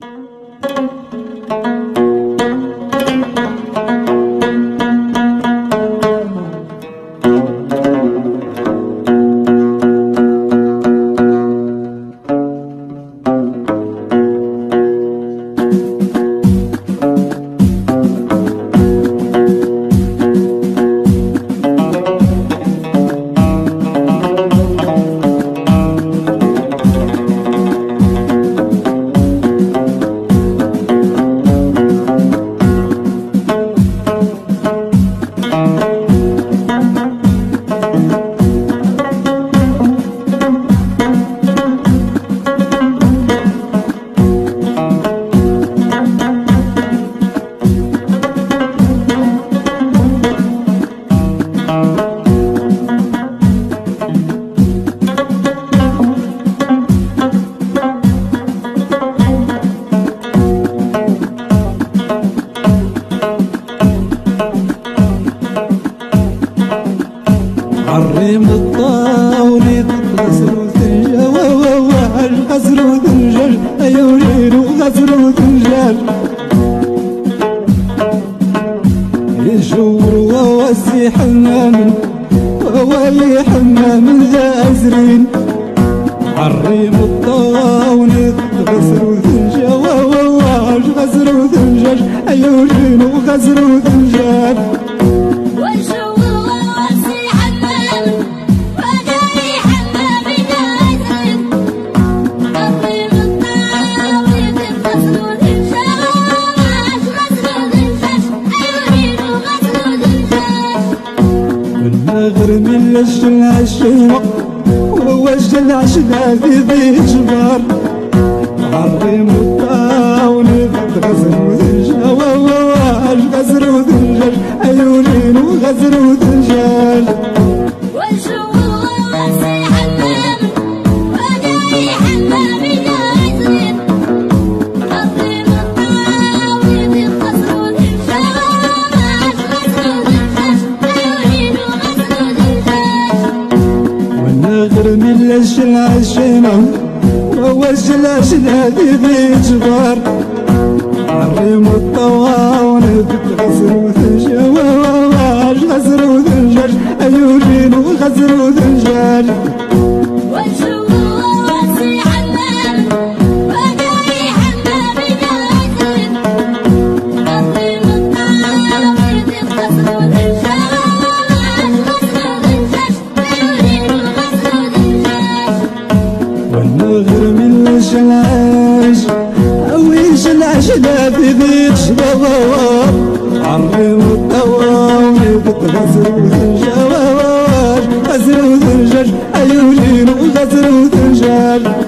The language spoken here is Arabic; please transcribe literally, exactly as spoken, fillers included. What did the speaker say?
عريم الطاولة غزر وثنجال وواواج غزر وثنجال أيورين وغزر وثنجال يجور ووسي حمام وولي حمام ذا أزرين عريم الطاولة غزر وثنجال وواواج غزر وثنجال أيورين وغزر وثنجال غرمي للجل عشيمة ووجل عشنا في ذي جبار عريم الطاولة غزر وثنجال وواواج غزر وثنجال أيورين وغزر وثنجال غرمي للجل عشيمة ووجل عشنا في ذي جبار عريم الطاولة غزر وثنجال وواواج غزر وثنجال أيورين وغزر وثنجال غرمي للجل عاش أويش العشنا في ذي جبار عريم الطاولة غزر وثنجال وواواج غزر وثنجال أيورين وغزر وثنجال